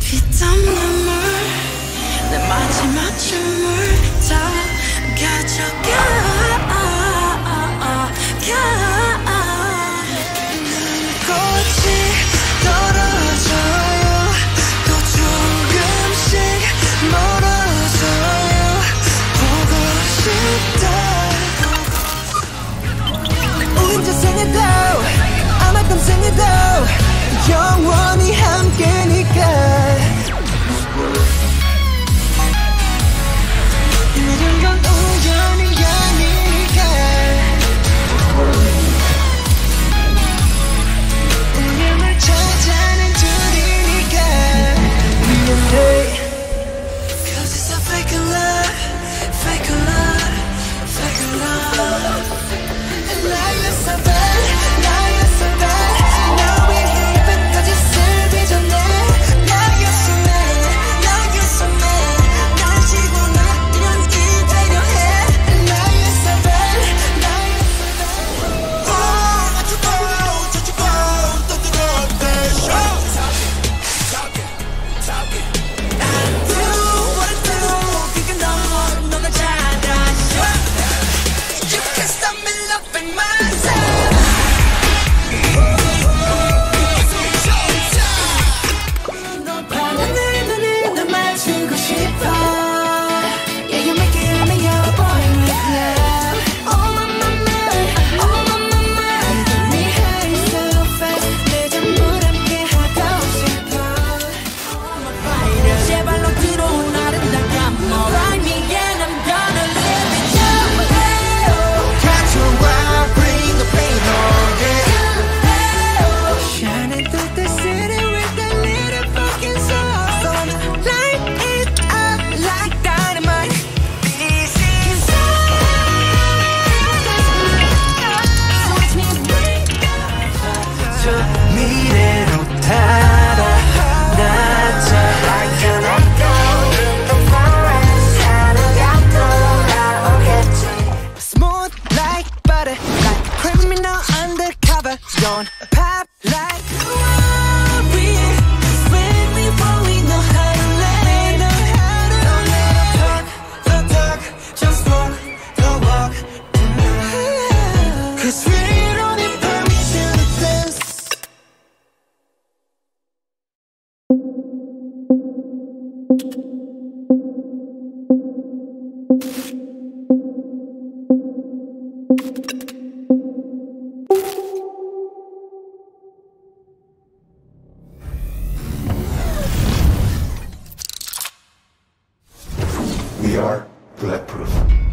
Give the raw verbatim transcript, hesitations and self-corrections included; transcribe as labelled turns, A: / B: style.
A: 피땀 눈물 내 마지막 춤을 다 가져가 꽃이 떨어져요 또 조금씩 멀어져요 보고 싶다 우린 저생에도 아마 평생에도 영원히 함께니까 이런 건 우연이 아니니까 운명을 찾아낸 둘이니까 미안해 Cause it's a fake love fake love fake love 나였어 bad 나였어 bad Now we're here but 거짓을 빚어내 나였어 mad 나였어 mad 날 지고 나뛰면 이대로 해 나였어 bad 나였어 bad Oh what you want what you want 또 들어올 때 show Talk it talk it I do what I do 그게 너 너가 잘하셔 You can't stop me loving myself 너 바라는 눈을 널 맞추고 싶어 Yeah you make it me your boy with love Oh my my my oh my my my Get me high so fast 내 전부 함께 하고 싶어 Oh my fighter 제발로 들어온 아름다운 너 Ride me and I'm gonna live it your way 가져와 bring the pain on yeah Shining through the city with that little fucking soul So I'ma light it up like dynamite This is So watch me bring 저 미래로 달아 낮아 Like an echo in the forest 하늘가 돌아오겠지 Smooth like butter like criminal undercover Don't pop like glory Spin me before we know how to let it Don't let it talk the talk Just walk the walk Cause we don't need permission to dance
B: We are bulletproof.